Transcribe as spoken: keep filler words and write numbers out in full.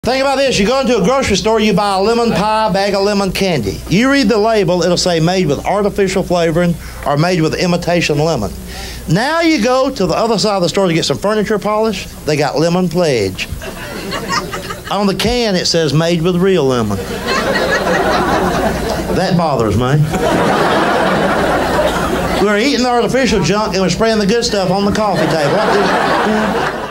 Think about this. You go into a grocery store, you buy a lemon pie, bag of lemon candy. You read the label, it'll say made with artificial flavoring or made with imitation lemon. Now you go to the other side of the store to get some furniture polish, they got lemon pledge. On the can it says made with real lemon. That bothers me. We're eating the artificial junk and we're spraying the good stuff on the coffee table.